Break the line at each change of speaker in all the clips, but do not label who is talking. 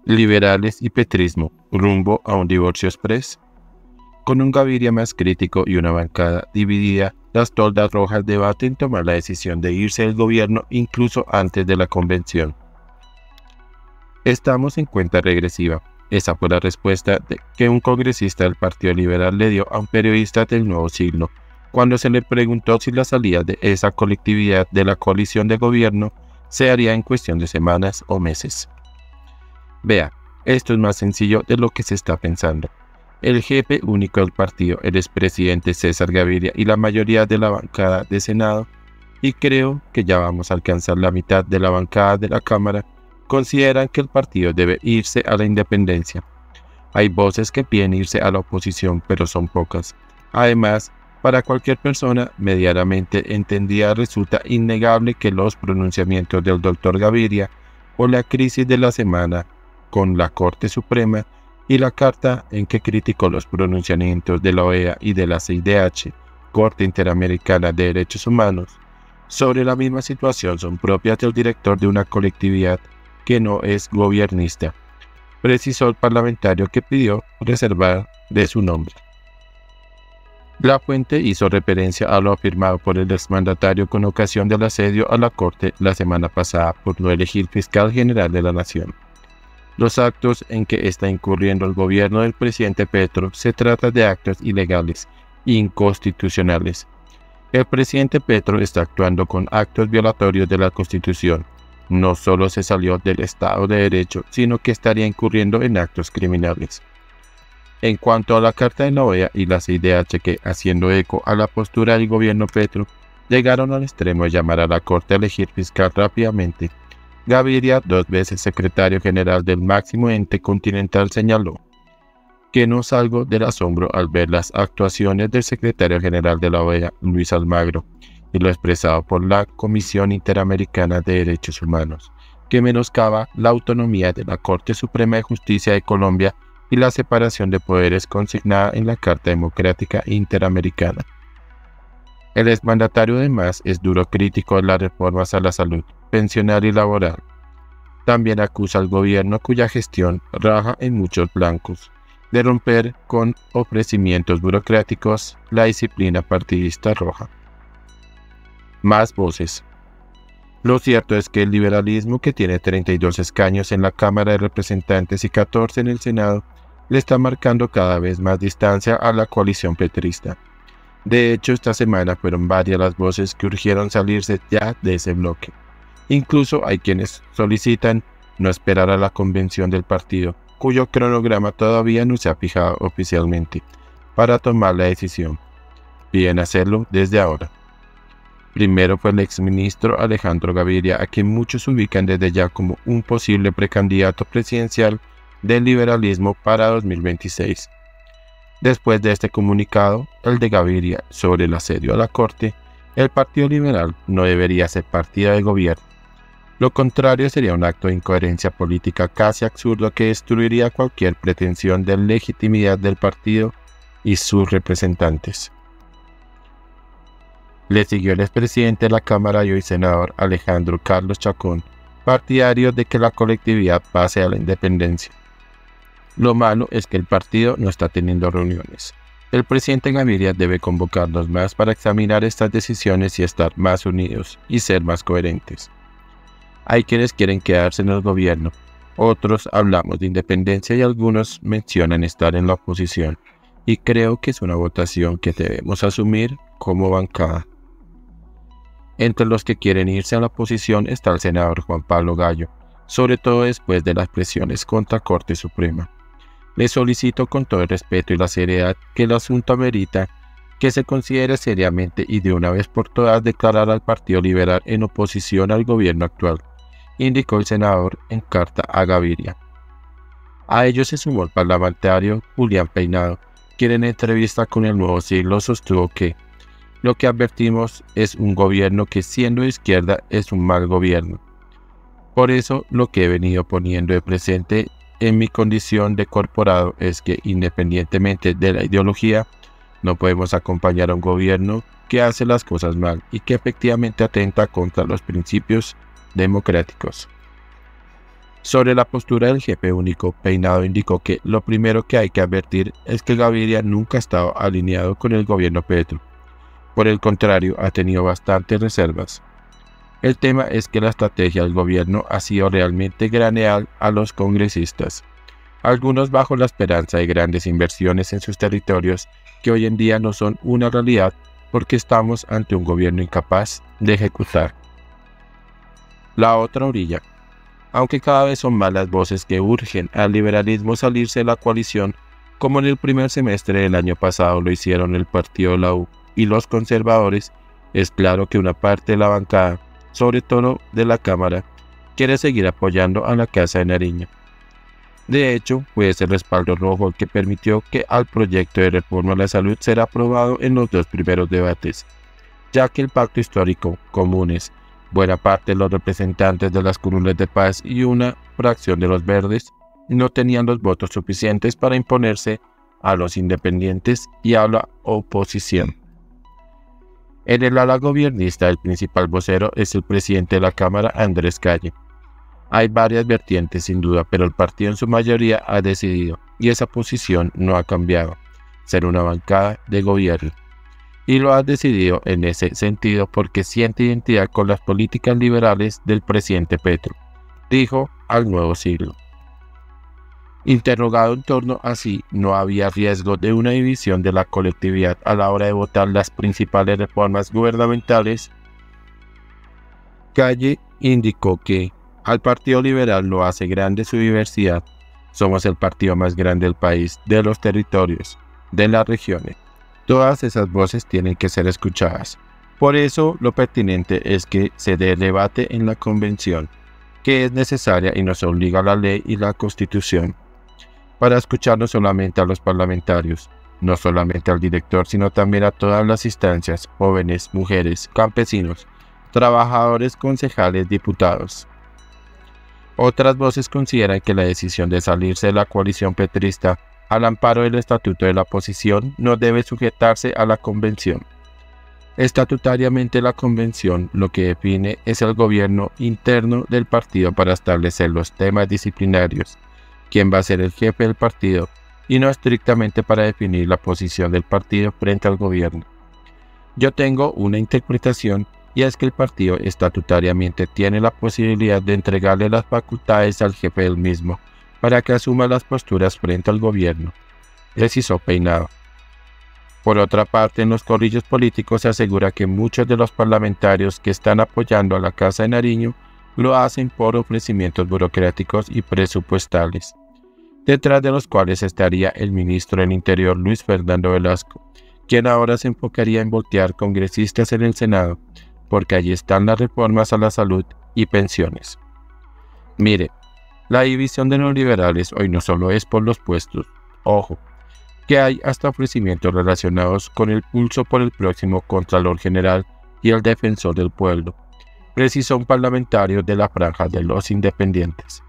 Liberales y petrismo, rumbo a un divorcio express. Con un Gaviria más crítico y una bancada dividida, las toldas rojas debaten tomar la decisión de irse del gobierno incluso antes de la convención. Estamos en cuenta regresiva. Esa fue la respuesta que un congresista del Partido Liberal le dio a un periodista del Nuevo Siglo, cuando se le preguntó si la salida de esa colectividad de la coalición de gobierno se haría en cuestión de semanas o meses. Vea, esto es más sencillo de lo que se está pensando. El jefe único del partido, el expresidente César Gaviria y la mayoría de la bancada de Senado, y creo que ya vamos a alcanzar la mitad de la bancada de la Cámara, consideran que el partido debe irse a la independencia. Hay voces que piden irse a la oposición, pero son pocas. Además, para cualquier persona medianamente entendida resulta innegable que los pronunciamientos del Dr. Gaviria por la crisis de la semana con la Corte Suprema y la carta en que criticó los pronunciamientos de la OEA y de la CIDH, Corte Interamericana de Derechos Humanos, sobre la misma situación son propias del director de una colectividad que no es gobiernista, precisó el parlamentario que pidió reservar de su nombre. La fuente hizo referencia a lo afirmado por el exmandatario con ocasión del asedio a la Corte la semana pasada por no elegir fiscal general de la Nación. Los actos en que está incurriendo el gobierno del presidente Petro se trata de actos ilegales, inconstitucionales. El presidente Petro está actuando con actos violatorios de la Constitución. No solo se salió del Estado de Derecho, sino que estaría incurriendo en actos criminales. En cuanto a la carta de la OEA y la CIDH que, haciendo eco a la postura del gobierno Petro, llegaron al extremo de llamar a la Corte a elegir fiscal rápidamente, Gaviria, 2 veces secretario general del máximo ente continental, señaló que no salgo del asombro al ver las actuaciones del secretario general de la OEA, Luis Almagro, y lo expresado por la Comisión Interamericana de Derechos Humanos, que menoscaba la autonomía de la Corte Suprema de Justicia de Colombia y la separación de poderes consignada en la Carta Democrática Interamericana. El exmandatario además es duro crítico de las reformas a la salud, pensional y laboral. También acusa al gobierno, cuya gestión raja en muchos blancos, de romper con ofrecimientos burocráticos la disciplina partidista roja. Más voces. Lo cierto es que el liberalismo, que tiene 32 escaños en la Cámara de Representantes y 14 en el Senado, le está marcando cada vez más distancia a la coalición petrista. De hecho, esta semana fueron varias las voces que urgieron salirse ya de ese bloque. Incluso hay quienes solicitan no esperar a la convención del partido, cuyo cronograma todavía no se ha fijado oficialmente, para tomar la decisión. Piden hacerlo desde ahora. Primero fue el exministro Alejandro Gaviria, a quien muchos ubican desde ya como un posible precandidato presidencial del liberalismo para 2026. Después de este comunicado, el de Gaviria sobre el asedio a la Corte, el Partido Liberal no debería ser partido de gobierno. Lo contrario sería un acto de incoherencia política casi absurdo que destruiría cualquier pretensión de legitimidad del partido y sus representantes. Le siguió el expresidente de la Cámara y hoy senador Alejandro Carlos Chacón, partidario de que la colectividad pase a la independencia. Lo malo es que el partido no está teniendo reuniones. El presidente Gaviria debe convocarnos más para examinar estas decisiones y estar más unidos y ser más coherentes. Hay quienes quieren quedarse en el gobierno, otros hablamos de independencia y algunos mencionan estar en la oposición, y creo que es una votación que debemos asumir como bancada. Entre los que quieren irse a la oposición está el senador Juan Pablo Gallo, sobre todo después de las presiones contra la Corte Suprema. Le solicito con todo el respeto y la seriedad que el asunto amerita que se considere seriamente y de una vez por todas declarar al Partido Liberal en oposición al gobierno actual, indicó el senador en carta a Gaviria. A ello se sumó el parlamentario Julián Peinado, quien en entrevista con El Nuevo Siglo sostuvo que lo que advertimos es un gobierno que, siendo de izquierda, es un mal gobierno. Por eso lo que he venido poniendo de presente en mi condición de corporado es que, independientemente de la ideología, no podemos acompañar a un gobierno que hace las cosas mal y que efectivamente atenta contra los principios democráticos. Sobre la postura del jefe único, Peinado indicó que lo primero que hay que advertir es que Gaviria nunca ha estado alineado con el gobierno Petro. Por el contrario, ha tenido bastantes reservas. El tema es que la estrategia del gobierno ha sido realmente granear a los congresistas, algunos bajo la esperanza de grandes inversiones en sus territorios que hoy en día no son una realidad porque estamos ante un gobierno incapaz de ejecutar. La otra orilla. Aunque cada vez son más las voces que urgen al liberalismo salirse de la coalición, como en el primer semestre del año pasado lo hicieron el partido de la U y los conservadores, es claro que una parte de la bancada, sobre todo de la Cámara, quiere seguir apoyando a la Casa de Nariño. De hecho, fue ese respaldo rojo el que permitió que al proyecto de reforma a la salud será aprobado en los dos primeros debates, ya que el pacto histórico, comunes, buena parte de los representantes de las curules de paz y una fracción de los verdes no tenían los votos suficientes para imponerse a los independientes y a la oposición. En el ala gobiernista, el principal vocero es el presidente de la Cámara, Andrés Calle. Hay varias vertientes sin duda, pero el partido en su mayoría ha decidido, y esa posición no ha cambiado, ser una bancada de gobierno. Y lo ha decidido en ese sentido porque siente identidad con las políticas liberales del presidente Petro, dijo al Nuevo Siglo. Interrogado en torno a si no había riesgo de una división de la colectividad a la hora de votar las principales reformas gubernamentales, Calle indicó que al Partido Liberal lo hace grande su diversidad. Somos el partido más grande del país, de los territorios, de las regiones. Todas esas voces tienen que ser escuchadas. Por eso lo pertinente es que se dé debate en la convención, que es necesaria y nos obliga la ley y la Constitución, para escuchar no solamente a los parlamentarios, no solamente al director, sino también a todas las instancias, jóvenes, mujeres, campesinos, trabajadores, concejales, diputados. Otras voces consideran que la decisión de salirse de la coalición petrista al amparo del estatuto de la oposición no debe sujetarse a la convención. Estatutariamente la convención lo que define es el gobierno interno del partido para establecer los temas disciplinarios, quién va a ser el jefe del partido, y no estrictamente para definir la posición del partido frente al gobierno. Yo tengo una interpretación y es que el partido estatutariamente tiene la posibilidad de entregarle las facultades al jefe del mismo para que asuma las posturas frente al gobierno, precisó Peinado. Por otra parte, en los corrillos políticos se asegura que muchos de los parlamentarios que están apoyando a la Casa de Nariño lo hacen por ofrecimientos burocráticos y presupuestales, detrás de los cuales estaría el ministro del Interior Luis Fernando Velasco, quien ahora se enfocaría en voltear congresistas en el Senado, porque allí están las reformas a la salud y pensiones. Mire, la división de los liberales hoy no solo es por los puestos, ojo, que hay hasta ofrecimientos relacionados con el pulso por el próximo Contralor General y el Defensor del Pueblo, precisó un parlamentario de la franja de los independientes.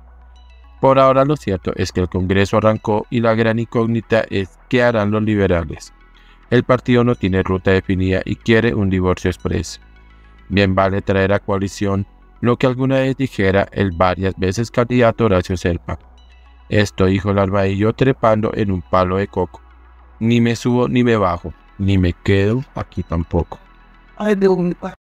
Por ahora lo cierto es que el Congreso arrancó y la gran incógnita es qué harán los liberales. El partido no tiene ruta definida y quiere un divorcio express. Bien vale traer a coalición lo que alguna vez dijera el varias veces candidato Horacio Serpa. Esto dijo el armadillo trepando en un palo de coco. Ni me subo ni me bajo, ni me quedo aquí tampoco.